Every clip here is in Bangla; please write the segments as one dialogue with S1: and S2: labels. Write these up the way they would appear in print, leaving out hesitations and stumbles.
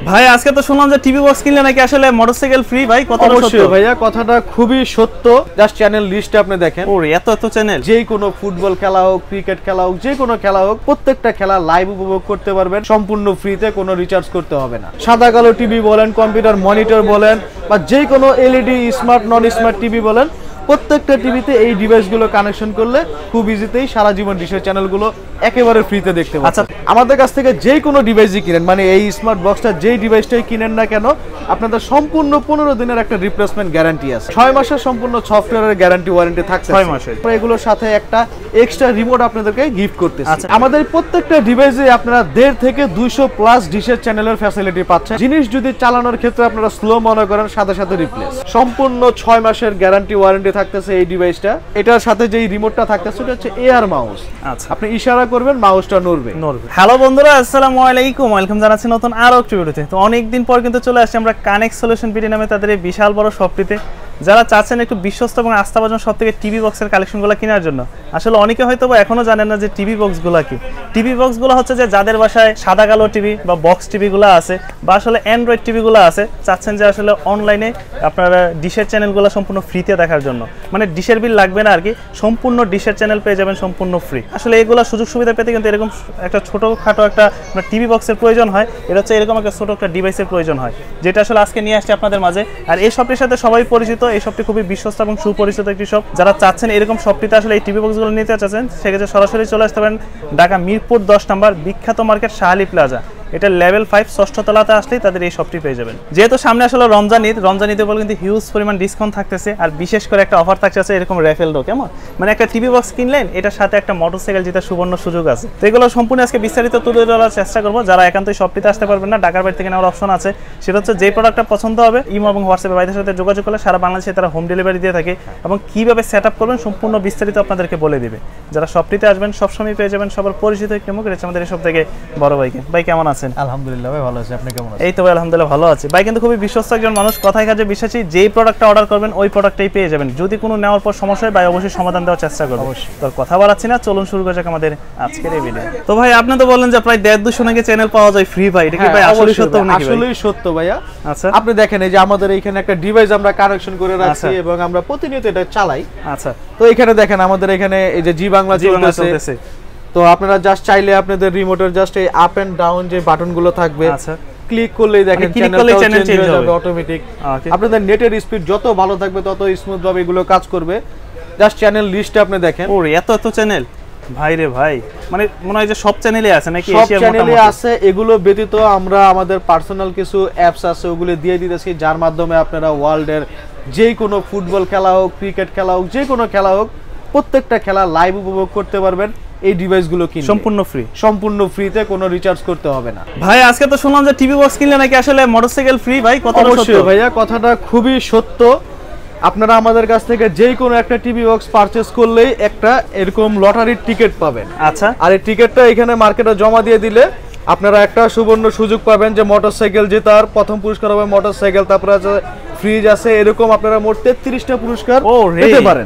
S1: ভাই আজকে তো শুনলাম যে টিভি বক্স কিনলে নাকি আসলে মোটরসাইকেল ফ্রি। ভাই কতটা সত্য?
S2: অবশ্যই ভাইয়া, কথাটা খুবই সত্য। জাস্ট চ্যানেল লিস্টে আপনি দেখেন,
S1: ওরে এত এত চ্যানেল,
S2: যে কোনো ফুটবল খেলা হোক, ক্রিকেট খেলা হোক, যে কোনো খেলা হোক, প্রত্যেকটা খেলা লাইভ উপভোগ করতে পারবেন সম্পূর্ণ ফ্রিতে, কোনো রিচার্জ করতে হবে না। সাদা কালো টিভি বলেন, কম্পিউটার মনিটর বলেন, বা যে কোনো LED smart non smart TV বলেন, প্রত্যেকটা টিভিতে এই ডিভাইসগুলো কানেকশন করলে খুব ইজিতেই সারা জীবন ডিশের চ্যানেলগুলো একেবারে ফ্রিতে দেখতে পাচ্ছেন। আমাদের কাছ থেকে যে কোনো ডিভাইসই কিনেন, মানে এই স্মার্ট বক্সটা যেই ডিভাইসটাই কিনেন না কেন, আপনাদের সম্পূর্ণ 15 দিনের একটা রিপ্লেসমেন্ট গ্যারান্টি আছে। 6 মাসের সম্পূর্ণ সফটওয়্যারের গ্যারান্টি ওয়ারেন্টি থাকছে
S1: 6 মাসের।
S2: এগুলোর সাথে একটা এক্সট্রা রিমোট আপনাদেরকে গিফট করতেছি। আমাদের প্রত্যেকটা ডিভাইসে আপনারা 1.5 থেকে 200 প্লাস ডিশের চ্যানেলের ফ্যাসিলিটি পাচ্ছেন। জিনিস যদি চালানোর ক্ষেত্রে আপনারা স্লো মনে করেন, সাথে সাথে রিপ্লেস। সম্পূর্ণ 6 মাসের গ্যারান্টি ওয়ারেন্টি থাকতেছে এই ডিভাইসটা। এটার সাথে যেই রিমোটটা থাকতেছে এটা হচ্ছে এয়ার মাউস।
S1: আচ্ছা,
S2: আপনি ইশারা করবেন, মাউসটা নড়বে।
S1: হ্যালো বন্ধুরা, আসসালামু আলাইকুম, ওয়েলকাম জানাচ্ছি নতুন আরো একটি ভিডিওতে। তো অনেকদিন পর কিন্তু চলে আসছে আমরা কানেক্ট সলিউশন বিডি নামে তাদের এই বিশাল বড় শপটিতে। যারা চাচ্ছেন একটু বিশ্বস্ত এবং আস্থাভাজন সব থেকে টিভি বক্সের কালেকশনগুলো কেনার জন্য, আসলে অনেকে হয়তো বা এখনো জানেন না যে টিভি বক্সগুলো কি। টিভি বক্সগুলো হচ্ছে যে যাদের বাসায় সাদা কালো টিভি বা বক্স টিভিগুলো আছে, বা আসলে অ্যান্ড্রয়েড টিভিগুলো আছে, চাচ্ছেন যে আসলে অনলাইনে আপনারা ডিশের চ্যানেলগুলো সম্পূর্ণ ফ্রিতে দেখার জন্য, মানে ডিশের বিল লাগবে না আর কি, সম্পূর্ণ ডিশের চ্যানেল পেয়ে যাবেন সম্পূর্ণ ফ্রি। আসলে এগুলো সুযোগ সুবিধা পেতে কিন্তু এরকম একটা ছোটোখাটো একটা টিভি বক্সের প্রয়োজন হয়। এটা হচ্ছে এরকম একটা ছোটো একটা ডিভাইসের প্রয়োজন হয়, যেটা আসলে আজকে নিয়ে আসছে আপনাদের মাঝে। আর এই শপটির সাথে সবাই পরিচিত, এই শপটি খুবই বিশ্বস্ত এবং সুপরিচিত একটি শপ। যারা চাচ্ছেন এরকম শপটিতে আসলে এই টিভি বক্সগুলো নিতে চাচ্ছেন, সেক্ষেত্রে সরাসরি চলে আসতে পারেন ঢাকা মিরপুর 10 নম্বর বিখ্যাত মার্কেট শাহ প্লাজা। এটা লেভেল 5 ষষ্ঠ তলাতে আসলেই তাদের এই শপটি পেয়ে যাবেন। যেহেতু সামনে আসলে রমজান ঈদ বলে কিন্তু হিউজ পরিমাণ ডিসকাউন্ট থাকতেছে, আর বিশেষ করে একটা অফার থাকছে এরকম রেফেল ডো। কেমন মানে একটা টিভি বক্স কিনলেন, এটার সাথে একটা মোটরসাইকেল জেতার সুবর্ণ সুযোগ আছে। তো এগুলো সম্পূর্ণ আজকে বিস্তারিত তুলে ধরার চেষ্টা করবো। যারা একান্তই শপটিতে আসতে পারবেন না, ঢাকার বাইরে থেকে নেওয়ার অপশন আছে। সেটা হচ্ছে যে প্রোডাক্টটা পছন্দ হবে, ইমো এবং হোয়াটসঅ্যাপে ভাইদের সাথে যোগাযোগ করলে সারা বাংলাদেশে তারা হোম ডেলিভারি দিয়ে থাকে, এবং কিভাবে সেট আপ করবেন সম্পূর্ণ বিস্তারিত আপনাদেরকে বলে দিবে। যারা শপটিতে আসবেন সবসময় পেয়ে যাবেন সবার পরিচিত একটি মুখ রয়েছে আমাদের এই সব থেকে বড় ভাইকে। ভাই কেমন আছেন?
S2: আলহামদুলিল্লাহ ভালো আছি, আপনি কেমন আছেন?
S1: এই তো ভাই আলহামদুলিল্লাহ ভালো আছি। ভাই কিন্তু খুবই বিশ্বস্ত একজন মানুষ, কথায় কাজে বিশ্বাসী। যেই প্রোডাক্টটা অর্ডার করবেন ওই প্রোডাক্টটাই পেয়ে যাবেন। যদি কোনো নেওয়ার পর সমস্যা হয় ভাই অবশ্যই সমাধান দেওয়ার চেষ্টা করব। তো কথা বাড়াচ্ছি না, চলুন শুরু করা যাক আমাদের আজকের এই ভিডিও। তো ভাই আপনি তো বললেন যে প্রায় 150 নাকি চ্যানেল পাওয়া যায় ফ্রি। ভাই এটা কি ভাই আসলে সত্য নাকি?
S2: আসলেই সত্য ভাইয়া।
S1: আচ্ছা,
S2: আপনি দেখেন এই যে আমাদের এইখানে একটা ডিভাইস আমরা কানেকশন করে রাখছি এবং আমরা প্রতিনিয়ত এটা চালাই।
S1: আচ্ছা,
S2: তো এখানে দেখেন আমাদের এখানে এই যে জি বাংলা চলতেছে। তো আপনারা জাস্ট চাইলে আপনাদের রিমোটের জাস্ট এই আপ এন্ড ডাউন যে বাটনগুলো থাকবে, আচ্ছা ক্লিক করলেই দেখেন চ্যানেল চেঞ্জ হয়ে যাবে অটোমেটিক। আপনাদের নেটের স্পিড যত ভালো থাকবে তত স্মুথ ভাবে এগুলো কাজ করবে। জাস্ট চ্যানেল লিস্টে আপনি দেখেন,
S1: ওরে এত এত চ্যানেল ভাই রে ভাই, মানে মনে হয় যে সব চ্যানেলে আছে নাকি?
S2: সব চ্যানেলে আছে। এগুলো ব্যতীত আমরা আমাদের পার্সোনাল কিছু অ্যাপস আছে, ওগুলো দিয়ে দিতেছি, যার মাধ্যমে আপনারা ওয়ার্ল্ডের যে কোনো ফুটবল খেলা হোক, ক্রিকেট খেলা হোক, যে কোনো খেলা হোক, প্রত্যেকটা খেলা লাইভ উপভোগ করতে পারবেন এই ডিভাইসগুলো কিনলে। সম্পূর্ণ ফ্রিতে, কোনো রিচার্জ করতে হবে না।
S1: ভাই আজকে তো শুনলাম যে টিভি বক্স কিনলে নাকি আসলে মোটরসাইকেল ফ্রি। ভাই কতটা সত্য?
S2: অবশ্যই ভাইয়া, কথাটা খুবই সত্য। আপনারা আমাদের কাছ থেকে যে কোনো একটা টিভি বক্স পারচেজ করলেই একটা এরকম লটারির টিকিট পাবেন।
S1: আচ্ছা,
S2: আর এই টিকিটটা এখানে মার্কেটে জমা দিয়ে দিলে আপনারা একটা সুবর্ণ সুযোগ পাবেন যে মোটরসাইকেল জেতার। প্রথম পুরস্কার হবে মোটরসাইকেল, তারপরে আছে ফ্রিজ আছে, এরকম আপনারা মোট 33টা পুরস্কার পেতে পারেন।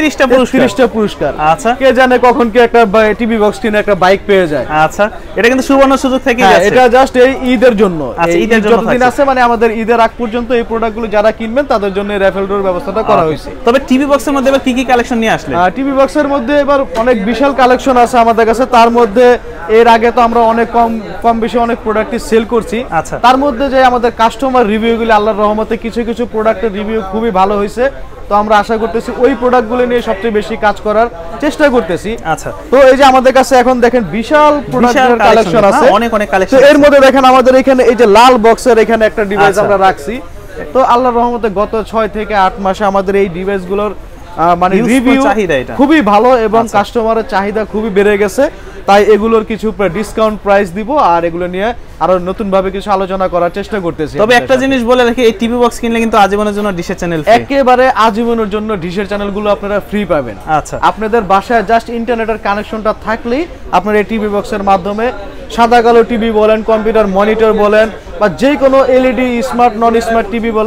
S2: 33টা পুরস্কার।
S1: আচ্ছা,
S2: কে জানে কখন কি একটা টিভি বক্স কিনে একটা বাইক পেয়ে যায়।
S1: আচ্ছা, এটা কিন্তু সুবর্ণ সুযোগ থেকে যাচ্ছে।
S2: এটা জাস্ট এই ঈদের জন্য।
S1: আচ্ছা, ঈদের জন্য
S2: যতদিন আছে, মানে আমাদের ঈদের আগ পর্যন্ত এই প্রোডাক্টগুলো যারা কিনবেন তাদের জন্য রেফেল ডোর ব্যবস্থাটা করা হয়েছে।
S1: তবে টিভি বক্সের মধ্যে এবার কি কি কালেকশন নিয়ে আসলে?
S2: টিভি বক্সের মধ্যে এবার অনেক বিশাল কালেকশন আছে আমাদের কাছে। তার মধ্যে এর আগে তো আমরা অনেক কম বেশি অনেক প্রোডাক্টই সেল করছি।
S1: আচ্ছা,
S2: তার মধ্যে যে আমাদের কাস্টমার রিভিউগুলো আল্লাহর রহমতে কিছু কিছু প্রোডাক্টের রিভিউ খুবই ভালো হয়েছে। তো আমরা আশা করতেছি ওই প্রোডাক্টগুলো নিয়ে সবচেয়ে বেশি কাজ করার চেষ্টা করতেছি।
S1: আচ্ছা,
S2: তো এই যে আমাদের কাছে এখন দেখেন বিশাল প্রোডাক্টের কালেকশন আছে,
S1: অনেক কালেকশন।
S2: তো এর মধ্যে দেখেন আমাদের এখানে এই যে লাল বক্সের এখানে একটা ডিভাইস আমরা রাখছি। তো আল্লাহর রহমতে গত 6 থেকে 8 মাসে আমাদের এই ডিভাইসগুলোর মানে রিভিউ খুবই ভালো এবং কাস্টমারের চাহিদা খুবই বেড়ে গেছে। তাই এগুলোর কিছু ডিসকাউন্ট প্রাইস দিব, আর এগুলো নিয়ে আরো নতুন ভাবে কিছু আলোচনা করার চেষ্টা করতেছি।
S1: তবে একটা জিনিস বলে রাখি, এই টিভি বক্স কিনলে কিন্তু আজীবনের জন্য ডিশের চ্যানেল ফ্রি।
S2: একেবারে আজীবনের জন্য ডিশের চ্যানেলগুলো আপনারা ফ্রি পাবেন।
S1: আচ্ছা,
S2: আপনাদের বাসায় জাস্ট ইন্টারনেটের কানেকশনটা থাকলেই আপনারা এই টিভি বক্সের মাধ্যমে সাদা কালো টিভি বলেন, কম্পিউটার মনিটর বলেন, বা যে কোনো LED smart non smart TV বলেন,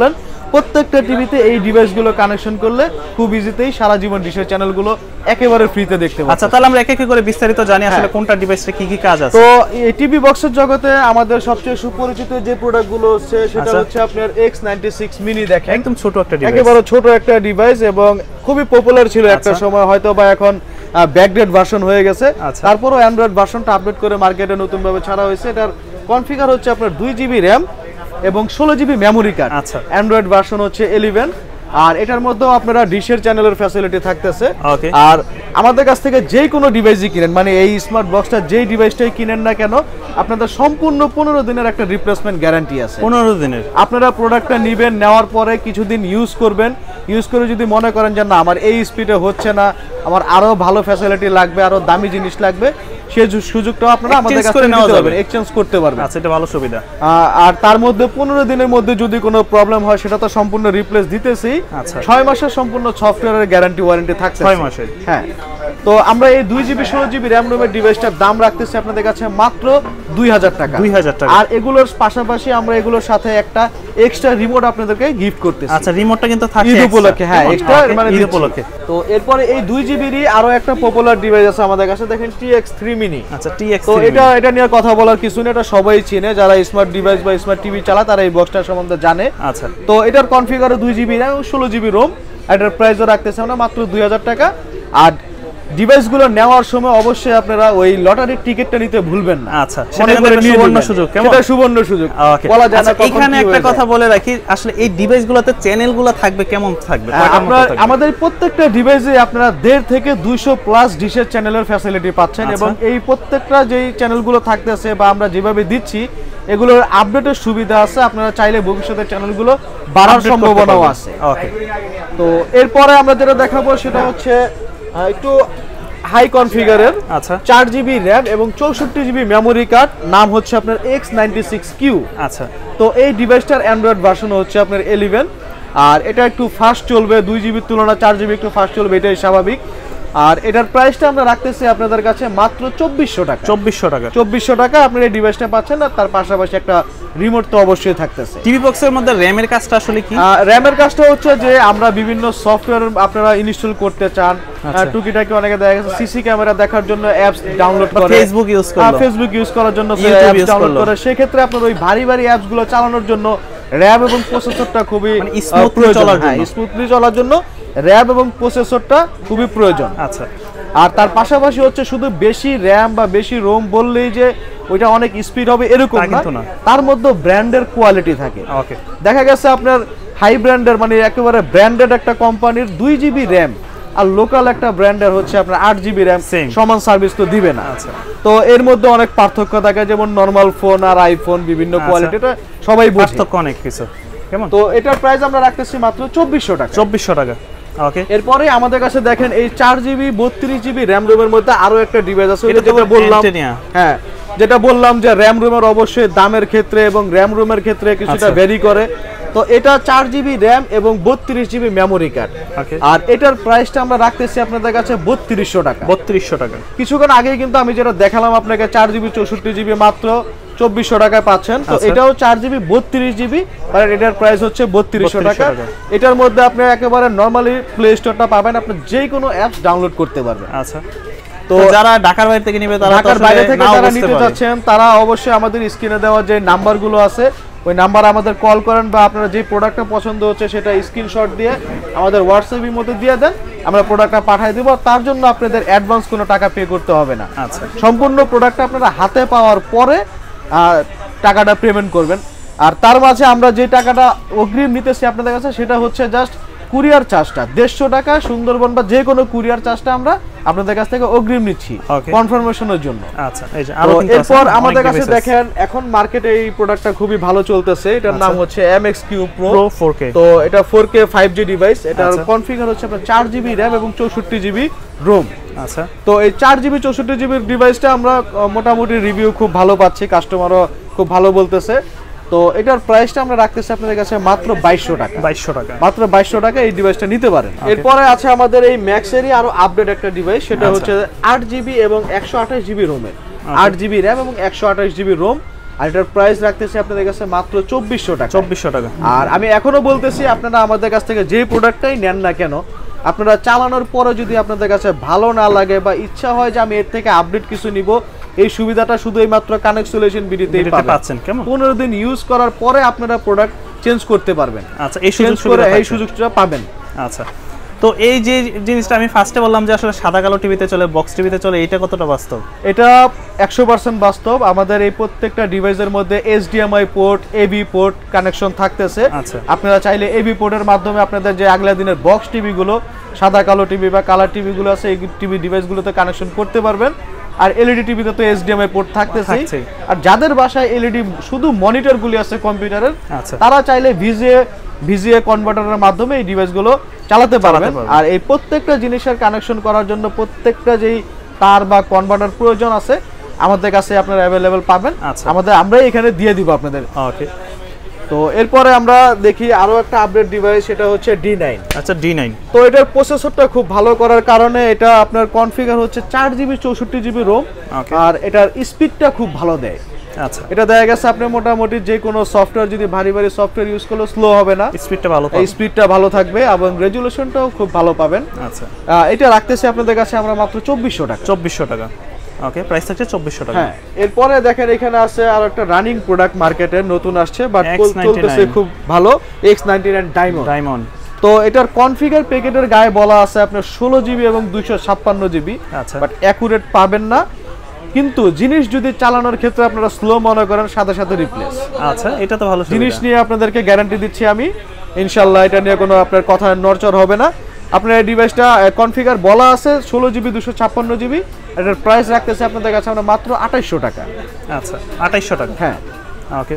S2: প্রত্যেকটা টিভিতে এই ডিভাইসগুলো কানেকশন করলে খুব ইজিতেই সারা জীবন ডিশের চ্যানেলগুলো একেবারে ফ্রিতে দেখতে পাচ্ছেন।
S1: আচ্ছা, তাহলে আমরা এক এক করে বিস্তারিত জানি আসলে কোনটা ডিভাইসে কি কি কাজ আছে।
S2: তো এই টিভি বক্সের জগতে আমাদের সবচেয়ে সুপরিচিত যে প্রোডাক্টগুলো হচ্ছে সেটা হচ্ছে আপনার X96 মিনি। দেখেন
S1: একদম ছোট একটা ডিভাইস,
S2: একেবারে ছোট একটা ডিভাইস এবং খুবই পপুলার ছিল একটা সময়, হয়তো বা এখন ব্যাকডেট ভার্সন হয়ে গেছে। তারপরও অ্যান্ড্রয়েড ভার্সনটা আপডেট করে মার্কেটে নতুন ভাবে ছাড়া হয়েছে। এটার কনফিগার হচ্ছে আপনার 2GB RAM এবং 16GB memory card. Android version হচ্ছে 11 আর এটার মধ্যেও আপনারা ডিশের চ্যানেলের ফ্যাসিলিটি থাকতেছে। আর আমাদের কাছ থেকে যে কোনো ডিভাইসই কিনেন, মানে এই স্মার্ট বক্সটা যেই ডিভাইসটাই কিনেন না কেন, আপনাদের সম্পূর্ণ 15 দিনের একটা রিপ্লেসমেন্ট গ্যারান্টি আছে।
S1: 15 দিনের
S2: আপনারা প্রোডাক্টটা নেবেন, নেওয়ার পরে কিছুদিন ইউজ করবেন, ইউজ করে যদি মনে করেন যে না আমার এই স্পিডে হচ্ছে না, আমার আরো ভালো ফ্যাসিলিটি লাগবে, আরো দামি জিনিস লাগবে, সেই সুযোগটাও আপনারা আমাদের কাছ থেকে নিতে পারবেন, এক্সচেঞ্জ করতে পারবেন।
S1: আচ্ছা, এটা ভালো সুবিধা।
S2: আর তার মধ্যে 15 দিনের মধ্যে যদি কোনো প্রবলেম হয় সেটা তো সম্পূর্ণ রিপ্লেস দিতেছি। 6 মাসের সম্পূর্ণ সফটওয়্যারের গ্যারান্টি ওয়ারেন্টি থাকছে।
S1: 6 মাসের।
S2: হ্যাঁ, তো আমরা এই 2GB 16GB RAM রোমের ডিভাইসটার দাম রাখতেছি আপনাদের কাছে মাত্র 2000 টাকা।
S1: 2000 টাকা।
S2: আর এগুলোর পাশাপাশি আমরা এগুলোর সাথে একটা এক্সট্রা রিমোট আপনাদেরকে গিফট করতেছি।
S1: আচ্ছা, রিমোটটা কিন্তু থাকে
S2: ঈদ উপলক্ষে। হ্যাঁ, এক্সট্রা মানে
S1: ঈদ উপলক্ষে।
S2: তো এরপরে এই 2GB আরো একটা পপুলার ডিভাইস আছে আমাদের কাছে, দেখেন TX3 মিনি।
S1: আচ্ছা, TX3
S2: তো এটা নিয়ে কথা বলার কিছু নেই, এটা সবাই চিনে, যারা স্মার্ট ডিভাইস বা স্মার্ট টিভি চালায় তারা এই বক্সটার সম্বন্ধে জানে।
S1: আচ্ছা,
S2: তো এটার কনফিগারও 2GB RAM এবং 16GB ROM। এটার প্রাইসও রাখতেছে আমরা মাত্র 2000 টাকা। আর ডিভাইসগুলো নেওয়ার সময় অবশ্যই আপনারা ওই লটারির টিকিটটা নিতে ভুলবেন না।
S1: আচ্ছা, সেটা সুবর্ণ সুযোগ। কেমন?
S2: এটা সুবর্ণ সুযোগ।
S1: বলা যায় না। এখানে একটা কথা বলে রাখি, আসলে এই ডিভাইসগুলোতে চ্যানেলগুলো থাকবে কেমন থাকবে?
S2: আপনারা আমাদের প্রত্যেকটা ডিভাইসে আপনারা 1.5 থেকে 200 প্লাস ডিশের চ্যানেলের ফ্যাসিলিটি পাচ্ছেন এবং এই প্রত্যেকটা যেই চ্যানেলগুলো থাকতেছে বা আমরা যেভাবে দিচ্ছি এগুলোর আপডেটের সুবিধা আছে। আপনারা চাইলে ভবিষ্যতে চ্যানেলগুলো বাড়ার সম্ভাবনাও আছে।
S1: ওকে,
S2: তো এরপরে আমরা যেটা দেখাবো সেটা হচ্ছে একটু হাই কনফিগারের।
S1: আচ্ছা,
S2: 4GB RAM এবং 64GB মেমোরি কার্ড, নাম হচ্ছে আপনার X96Q।
S1: আচ্ছা,
S2: তো এই ডিভাইসটার অ্যান্ড্রয়েড ভার্সন হচ্ছে আপনার 11 আর এটা একটু ফাস্ট চলবে, 2GB তুলনায় 4GB একটু ফাস্ট চলবে, এটাই স্বাভাবিক। আর এটার প্রাইসটা আমরা রাখতেছি আপনাদের কাছে মাত্র 2400 টাকা। 2400 টাকা আপনারা এই ডিভাইসটা পাচ্ছেন। আর তার পাশাপাশি একটা রিমোট তো অবশ্যই থাকতেছে।
S1: টিভি বক্সের মধ্যে র‍্যামের কাজটা আসলে কি?
S2: র‍্যামের কাজটা হচ্ছে যে আমরা বিভিন্ন সফটওয়্যার আপনারা ইনস্টল করতে চান, টুকিটাকি অনেকে দেখা গেছে সিসি ক্যামেরা দেখার জন্য অ্যাপস ডাউনলোড করে,
S1: ফেসবুক ইউজ করার জন্য
S2: অ্যাপস ডাউনলোড করে, সেই ক্ষেত্রে আপনার ওই ভারী ভারী অ্যাপসগুলো চালানোর জন্য র‍্যাম এবং প্রসেসরটা খুবই স্মুথলি চলার জন্য র‍্যাম এবং প্রসেসরটা খুবই প্রয়োজন।
S1: আচ্ছা,
S2: আর তার পাশাপাশি হচ্ছে শুধু বেশি র‍্যাম বা বেশি রোম বললেই যে ওইটা অনেক স্পিড হবে এরকম না, তার মধ্যে ব্র্যান্ডের কোয়ালিটি থাকে। দেখা গেছে আপনার হাই ব্র্যান্ডের মানে একেবারে ব্র্যান্ডেড একটা কোম্পানির 2GB RAM আর লোকাল একটা ব্র্যান্ডের হচ্ছে আপনার 8GB RAM সমান সার্ভিস তো দিবে না। তো এর মধ্যে অনেক পার্থক্য থাকে, যেমন নরমাল ফোন আর আইফোন বিভিন্ন কোয়ালিটিটা সবাই বোঝে,
S1: পার্থক্য অনেক কিছু। কেমন?
S2: তো এটার প্রাইস আমরা রাখতেছি মাত্র 2400 টাকা।
S1: 2400 টাকা। ওকে,
S2: এরপরে আমাদের কাছে দেখেন এই 4GB 32GB RAM রোমের মধ্যে আরো একটা ডিভাইস আছে, যেটা বললাম। হ্যাঁ, যেটা বললাম যে RAM রোমের অবশ্যই দামের ক্ষেত্রে এবং RAM রোমের ক্ষেত্রে কিছুটা ভ্যারি করে। তো এটা 4GB RAM এবং 32GB মেমোরি কার্ড। আর এটার প্রাইসটা আমরা রাখতেছি আপনাদের কাছে 3200 টাকা।
S1: 3200 টাকা।
S2: কিছুক্ষণ আগেই কিন্তু আমি যেটা দেখালাম আপনাকে 4GB 64GB মাত্র 2400 টাকায় পাচ্ছেন। তো এটাও 4GB 32GB আর এটার প্রাইস হচ্ছে 3200 টাকা। এটার মধ্যে আপনি একেবারে নরমালি প্লে স্টোরটা পাবেন, আপনি যে কোনো অ্যাপস ডাউনলোড করতে পারবেন।
S1: আচ্ছা, তো যারা ঢাকার বাইরে থেকে নেবে, তারা
S2: ঢাকার বাইরে থেকে যারা নিতে যাচ্ছেন তারা অবশ্যই আমাদের স্ক্রিনে দেওয়া যে নাম্বারগুলো আছে ওই নাম্বার আমাদের কল করেন বা আপনারা যে প্রোডাক্টটা পছন্দ হচ্ছে সেটা স্ক্রিনশট দিয়ে আমাদের হোয়াটসঅ্যাপের মধ্যে দিয়ে দেন, আমরা প্রোডাক্টটা পাঠিয়ে দেব। তার জন্য আপনাদের অ্যাডভান্স কোনো টাকা পে করতে হবে না।
S1: আচ্ছা,
S2: সম্পূর্ণ প্রোডাক্টটা আপনারা হাতে পাওয়ার পরে টাকাটা পেমেন্ট করবেন। আর তার মাঝে আমরা যে টাকাটা অগ্রিম নিতেছি আপনাদের কাছে সেটা হচ্ছে জাস্ট কুরিয়ার চার্জটা 150 টাকা। সুন্দরবন বা যে কোনো কুরিয়ার চার্জটা আমরা আপনাদের কাছ থেকে অগ্রিম নিচ্ছি কনফার্মেশনের জন্য।
S1: আচ্ছা, এই যে আরো কিন্তু
S2: এরপর আমাদের কাছে দেখেন এখন মার্কেটে এই প্রোডাক্টটা খুবই ভালো চলতেছে, এটার নাম হচ্ছে MXQ Pro 4K। তো এটা 4K 5G ডিভাইস, এটার কনফিগার হচ্ছে আপনার 4GB RAM এবং 64GB ROM। আচ্ছা, তো এই 4GB 64GB ডিভাইসটা আমরা মোটামুটি রিভিউ খুব ভালো পাচ্ছি, কাস্টমারও খুব ভালো বলতেছে। তো এটার প্রাইসটা আমরা রাখতেছি আপনাদের কাছে মাত্র 2200 টাকা। 2200 টাকা, মাত্র 2200 টাকা এই ডিভাইসটা নিতে পারেন। এরপরে আছে আমাদের এই ম্যাক্সেরই আরো আপডেট একটা ডিভাইস, সেটা হচ্ছে 8GB এবং 128GB রোমের। 8GB RAM এবং 128GB ROM। আর এটার প্রাইস রাখতেছি আপনাদের কাছে মাত্র 2400 টাকা।
S1: 2400 টাকা।
S2: আর আমি এখনো বলতেছি, আপনারা আমাদের কাছ থেকে যে প্রোডাক্টটাই নেন না কেন, আপনারা চালানোর পরে যদি আপনাদের কাছে ভালো না লাগে বা ইচ্ছা হয় যে আমি এর থেকে আপডেট কিছু নিব, এই সুবিধাটা শুধু এই মাত্র কানেক্ট সলিউশন ভিডিওতেই পাচ্ছেন।
S1: কেমন
S2: 15 দিন ইউজ করার পরে আপনারা প্রোডাক্ট চেঞ্জ করতে পারবেন।
S1: আচ্ছা, এই
S2: সুযোগটা পাবেন।
S1: আচ্ছা, তো এই যে জিনিসটা আমি ফার্স্টে বললাম যে আসলে সাদা কালো টিভিতে চলে, বক্স টিভিতে চলে, এটা কতটা বাস্তব?
S2: এটা 100% বাস্তব। আমাদের এই প্রত্যেকটা ডিভাইসের মধ্যে HDMI port, AB port connection থাকতেছে।
S1: আচ্ছা,
S2: আপনারা চাইলে AB পোর্টের মাধ্যমে আপনাদের যে আগলা দিনের বক্স টিভি গুলো, সাদা কালো টিভি বা কালার টিভি গুলো আছে, এই টিভি ডিভাইসগুলোতে কানেকশন করতে পারবেন। আর এলইডি টিভিতে তো HDMI পোর্ট থাকতেছে। আর যাদের বাসায় এলইডি শুধু মনিটরগুলি আছে কম্পিউটারের, তারা চাইলে ভিজিএ কনভার্টারের মাধ্যমে এই ডিভাইসগুলো চালাতে পারবেন। আর এই প্রত্যেকটা জিনিসের কানেকশন করার জন্য প্রত্যেকটা যেই তার বা কনভার্টার প্রয়োজন আছে আমাদের কাছে আপনারা অ্যাভেলেবেল পাবেন। আমরা এখানে দিয়ে দিব আপনাদের।
S1: ওকে,
S2: তো এরপরে আমরা দেখি আরো একটা আপডেট ডিভাইস, সেটা হচ্ছে D9।
S1: আচ্ছা, D9।
S2: তো এটার প্রসেসরটা খুব ভালো করার কারণে এটা আপনার কনফিগার হচ্ছে 4GB 64GB রোম। আর এটার স্পিডটা খুব ভালো দেয়।
S1: আচ্ছা,
S2: এটা দেখা গেছে আপনি মোটামুটি যে কোনো সফটওয়্যার যদি ভারী সফটওয়্যার ইউজ করলে স্লো হবে না, স্পিডটা ভালো থাকবে এবং রেজুলেশনটাও খুব ভালো পাবেন।
S1: আচ্ছা,
S2: এটা রাখতেছি আপনাদের কাছে আমরা মাত্র 2400 টাকা।
S1: 2400 টাকা। ওকে, প্রাইস থাকছে 2400 টাকা।
S2: হ্যাঁ, এরপরে দেখেন এখানে আছে আর একটা রানিং প্রোডাক্ট মার্কেটে নতুন আসছে, বাট চলতেছে খুব ভালো, X99 ডায়মন্ড। তো এটার কনফিগার প্যাকেটের গায়ে বলা আছে আপনার 16GB এবং 256GB, বাট অ্যাকুরেট পাবেন না। কিন্তু জিনিস যদি চালানোর ক্ষেত্রে আপনারা স্লো মনে করেন, সাথে সাথে রিপ্লেস।
S1: আচ্ছা, এটা তো ভালো
S2: জিনিস নিয়ে আপনাদেরকে গ্যারান্টি দিচ্ছি আমি, ইনশাআল্লাহ এটা নিয়ে কোনো আপনার কথা নড়চড় হবে না। আপনার এই ডিভাইসটা কনফিগার বলা আছে 16GB 256GB, এটার প্রাইস রাখতেছে আপনাদের কাছে আমরা মাত্র 2800 টাকা।
S1: আচ্ছা, 2800 টাকা।
S2: হ্যাঁ,
S1: ওকে।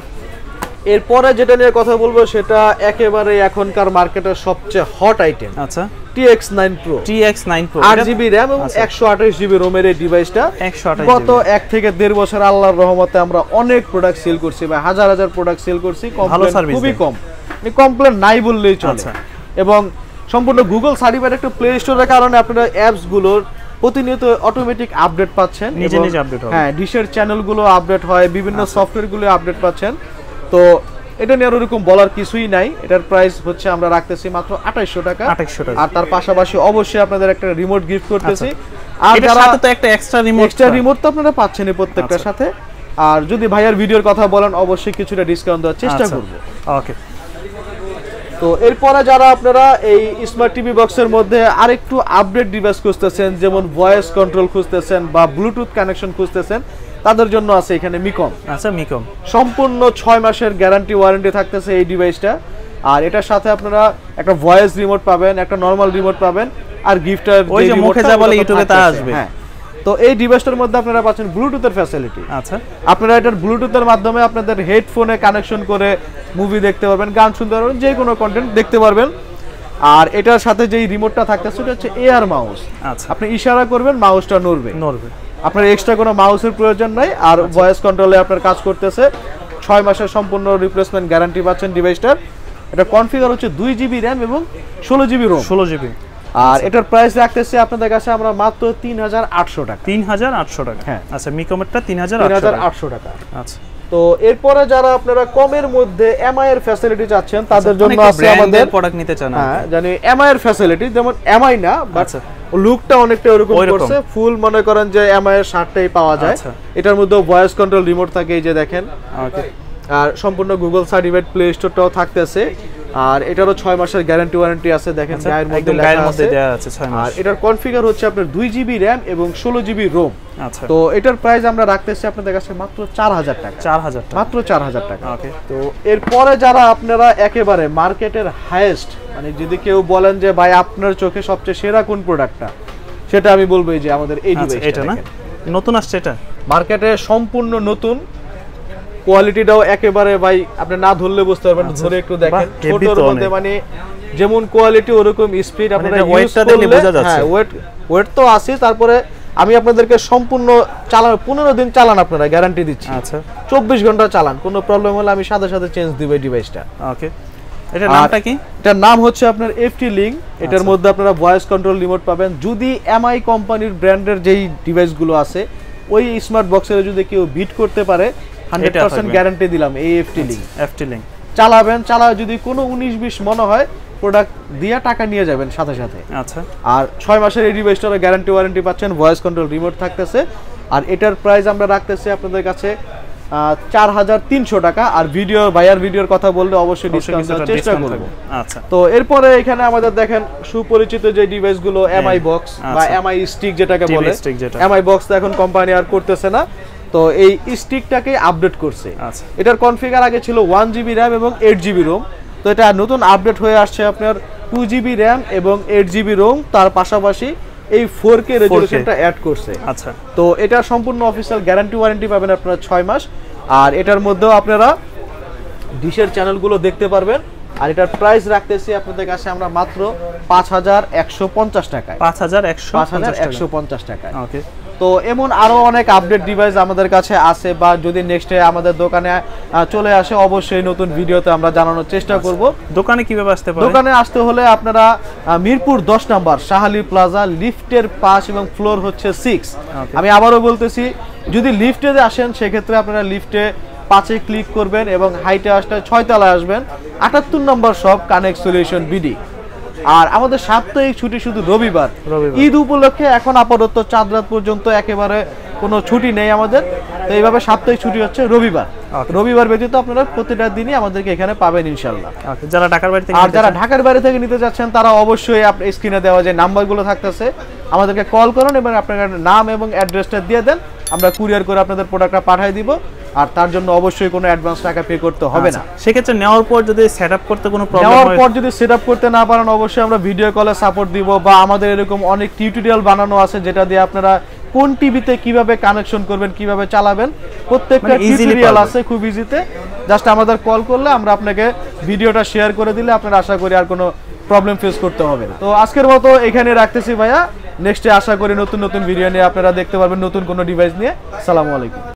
S2: এরপরে যেটা নিয়ে কথা বলবো সেটা একেবারে এখনকার মার্কেটের সবচেয়ে হট আইটেম।
S1: আচ্ছা,
S2: TX9 Pro 8GB RAM এবং 128GB রোমের এই ডিভাইসটা গত 1 থেকে 1.5 বছর আল্লাহর রহমতে আমরা অনেক প্রোডাক্ট সেল করছি বা হাজার প্রোডাক্ট সেল করছি, খুবই কম, কমপ্লেন নাই বললেই চলে। এবং সম্পূর্ণ গুগল সার্টিফাইড একটা প্লে স্টোরের কারণে আপনারা অ্যাপস গুলোর প্রতিনিয়ত অটোমেটিক আপডেট পাচ্ছেন,
S1: নিজে আপডেট হয়।
S2: হ্যাঁ, ডিশের চ্যানেলগুলো আপডেট হয়, বিভিন্ন সফটওয়্যারগুলো আপডেট পাচ্ছেন। তো এটা নিয়ে এরকম বলার কিছুই নাই। এটার প্রাইস হচ্ছে আমরা রাখতেছি মাত্র 2800 টাকা। আর তার পাশাপাশি অবশ্যই আপনাদের একটা রিমোট গিফট করতেছি। আর
S1: এটার সাথে তো একটা এক্সট্রা
S2: রিমোট তো আপনারা পাচ্ছেন এই প্রত্যেকটার সাথে। আর যদি ভাইয়ার ভিডিওর কথা বলেন, অবশ্যই কিছুটা ডিসকাউন্ট দেওয়ার চেষ্টা করব।
S1: ওকে।
S2: তো এরপরে যারা আপনারা এই স্মার্ট টিভি বক্সের মধ্যে আরেকটু আপডেট ডিভাইস খুঁজতেছেন, যেমন ভয়েস কন্ট্রোল খুঁজতেছেন বা ব্লুটুথ কানেকশন খুঁজতেছেন, তাদের জন্য আছে এখানে মিকম।
S1: আচ্ছা, মিকম
S2: সম্পূর্ণ 6 মাসের গ্যারান্টি ওয়ারেন্টি থাকতেছে এই ডিভাইসটা। আর এটার সাথে আপনারা একটা ভয়েস রিমোট পাবেন, একটা নরমাল রিমোট পাবেন, আর গিফটার
S1: ওই যে মুখে যা বলে ইউটিউবে তা আসবে।
S2: হ্যাঁ, তো এই ডিভাইসটার মধ্যে আপনারা পাচ্ছেন ব্লুটুথের ফ্যাসিলিটি।
S1: আচ্ছা,
S2: আপনারা এটার ব্লুটুথের মাধ্যমে আপনাদের হেডফোনে কানেকশন করে মুভি দেখতে পারবেন, গান শুনতে পারবেন, যে কোনো কন্টেন্ট দেখতে পারবেন। আর এটার সাথে যেই রিমোটটা থাকতেছে সেটা হচ্ছে এয়ার মাউস।
S1: আচ্ছা,
S2: আপনি ইশারা করবেন, মাউসটা নড়বে। আপনার এক্সট্রা কোনো মাউসের প্রয়োজন নাই। আর ভয়েস কন্ট্রোলে আপনার কাজ করতেছে। 6 মাসের সম্পূর্ণ রিপ্লেসমেন্ট গ্যারান্টি পাচ্ছেন ডিভাইসটার। এটা কনফিগার হচ্ছে 2GB RAM এবং 16GB ROM।
S1: 16GB।
S2: আর এটার প্রাইস রাখতেছি আপনাদের কাছে আমরা মাত্র 3800 টাকা।
S1: 3800 টাকা।
S2: হ্যাঁ,
S1: আচ্ছা, মিকমেরটা 3800
S2: টাকা।
S1: আচ্ছা,
S2: তো এরপরে যারা আপনারা কমের মধ্যে এমআই এর ফ্যাসিলিটি চাচ্ছেন, তাদের জন্য আছে আমাদের
S1: প্রোডাক্ট নিতে চান।
S2: হ্যাঁ, জানি এমআই এর ফ্যাসিলিটি, যেমন এমআই না, বাট লুকটা অনেকটা এরকম করছে। ফুল মনে করেন যে এমআই এর শার্টটাই পাওয়া যায়। এটার মধ্যে ভয়েস কন্ট্রোল রিমোট থাকে, এই যে দেখেন। ওকে। আর সম্পূর্ণ গুগল সার্টিফাইড প্লে স্টোরটাও থাকতেছে। আর এটারও 6 মাসের গ্যারান্টি ওয়ারেন্টি আছে, দেখেন গায়ের মধ্যে লেখা আছে। আর এটার কনফিগার হচ্ছে আপনার 2GB RAM এবং 16GB ROM।
S1: আচ্ছা,
S2: তো এটার প্রাইস আমরা রাখতেছি আপনাদের কাছে মাত্র 4000 টাকা।
S1: 4000 টাকা,
S2: মাত্র 4000 টাকা।
S1: ওকে।
S2: তো এরপরে যারা আপনারা একেবারে মার্কেটের হাইয়েস্ট, মানে যদি কেউ বলেন যে ভাই আপনার চোখে সবচেয়ে সেরা কোন প্রোডাক্টটা, সেটা আমি বলবো যে আমাদের এই ডিভাইসটা।
S1: এটা না নতুন আসছে, এটা
S2: মার্কেটে সম্পূর্ণ নতুন, কোয়ালিটিটাও একেবারে ভাই আপনি না ধরলে বুঝতে পারবেন, ধরে একটু দেখেন। ছোটর মধ্যে মানে যেমন কোয়ালিটি ওরকম স্পিড, আপনারা ওয়েটটা দেখলে বোঝা যাচ্ছে। হ্যাঁ, ওয়েট তো আছে। তারপরে আমি আপনাদেরকে সম্পূর্ণ চালান 15 দিন চালান আপনারা গ্যারান্টি দিচ্ছি।
S1: আচ্ছা,
S2: 24 ঘন্টা চালান, কোনো প্রবলেম হলে আমি সাথে সাথে চেঞ্জ দিব এই ডিভাইসটা।
S1: ওকে। এটার নামটা কি?
S2: এটার নাম হচ্ছে আপনার FT লিংক। এটার মধ্যে আপনারা ভয়েস কন্ট্রোল রিমোট পাবেন। যদি এমআই কোম্পানির ব্র্যান্ডের যেই ডিভাইসগুলো আছে, ওই স্মার্ট বক্সের যদি কেউ বিট করতে পারে, 100% গ্যারান্টি দিলাম এই এফটি লিংক।
S1: এফটি লিংক
S2: চালাবেন, যদি কোনো 19-20 মনে হয় প্রোডাক্ট দিয়ে টাকা নিয়ে যাবেন সাথে সাথে।
S1: আচ্ছা, আর
S2: 6 মাসের এই ডিভাইসটার গ্যারান্টি ওয়ারেন্টি পাচ্ছেন, ভয়েস কন্ট্রোল রিমোট থাকতেছে। আর এটার প্রাইস আমরা রাখতেছি আপনাদের কাছে 4300 টাকা। আর ভিডিওর কথা বললে অবশ্যই ডিসকাউন্ট দেওয়ার চেষ্টা করব।
S1: আচ্ছা,
S2: তো এরপরে এখানে আমাদের দেখেন সুপরিচিত যে ডিভাইসগুলো এমআই বক্স বা এমআই স্টিক যেটাকে বলে, এমআই বক্স তো এখন কোম্পানি আর করতেছে না, তো এই স্টিকটাকে আপডেট করছে। এটার কনফিগার আগে ছিল 1GB র্যাম এবং 8GB রোম, তো এটা নতুন আপডেট হয়ে আসছে আপনার 2GB র্যাম এবং 8GB রোম, তার পাশাপাশি এই 4K রেজোলিউশনটা অ্যাড করছে।
S1: আচ্ছা,
S2: তো এটা সম্পূর্ণ অফিশিয়াল গ্যারান্টি ওয়ারেন্টি পাবেন আপনারা 6 মাস। আর এটার মধ্যেও আপনারা ডিশের চ্যানেলগুলো দেখতে পারবেন। আর এটার প্রাইস রাখতেছি আপনাদের কাছে আমরা মাত্র 5150 টাকায়। 5150 টাকায়। ওকে, তো এমন আরো অনেক আপডেট ডিভাইস আমাদের কাছে আছে, বা যদি নেক্সটে আমাদের দোকানে চলে আসে অবশ্যই নতুন ভিডিওতে আমরা জানানোর চেষ্টা করব।
S1: দোকানে কিভাবে আসতে পারেন?
S2: দোকানে আসতে হলে আপনারা মিরপুর 10 নম্বর শাহালি প্লাজা, লিফটের পাশ এবং ফ্লোর হচ্ছে 6। আমি আবারও বলতেছি, যদি লিফটে আসেন সেক্ষেত্রে আপনারা লিফটে 5-এ ক্লিক করবেন এবং হাইটে আসলে 6 তলায় আসবেন, 78 নম্বর শপ কানেক্ট সলিউশন বিডি। আর আমাদের সাপ্তাহিক ছুটি শুধু রবিবার। ঈদ উপলক্ষে এখন আপাতত চাঁদ রাত পর্যন্ত একেবারে কোনো ছুটি নেই আমাদের, তো এইভাবে সাপ্তাহিক ছুটি হচ্ছে রবিবার। রবিবার ব্যতীত আপনারা প্রতিটা দিনই আমাদেরকে এখানে পাবেন ইনশাআল্লাহ।
S1: যারা ঢাকার বাইরে থেকে,
S2: আর যারা ঢাকার বাইরে থেকে নিতে যাচ্ছেন তারা অবশ্যই আপনার স্ক্রিনে দেওয়া যে নাম্বারগুলো থাকতেছে আমাদেরকে কল করুন এবং আপনার নাম এবং অ্যাড্রেসটা দিয়ে দেন, আমরা কুরিয়ার করে আপনাদের প্রোডাক্টটা পাঠিয়ে দিব। আর তার জন্য অবশ্যই কোনো অ্যাডভান্স টাকা পে করতে হবে না।
S1: সেক্ষেত্রে নেওয়ার পর যদি সেটআপ করতে কোনো প্রবলেম হয়,
S2: নেওয়ার পর যদি সেটআপ করতে না পারেন অবশ্যই আমরা ভিডিও কলে সাপোর্ট দিব, বা আমাদের এরকম অনেক টিউটোরিয়াল বানানো আছে যেটা দিয়ে আপনারা কোন টিভিতে কিভাবে কানেকশন করবেন, কিভাবে চালাবেন, প্রত্যেকটা টিউটোরিয়াল আছে খুব ইজিতে। জাস্ট আমাদের কল করলে আমরা আপনাকে ভিডিওটা শেয়ার করে দিলে আপনারা আশা করি আর কোনো প্রবলেম ফেস করতে হবে না। তো আজকের মতো এখানে রাখতেছি ভাইয়া, নেক্সটে আশা করি নতুন নতুন ভিডিও নিয়ে আপনারা দেখতে পারবেন, নতুন কোনো ডিভাইস নিয়ে। আসসালামু আলাইকুম।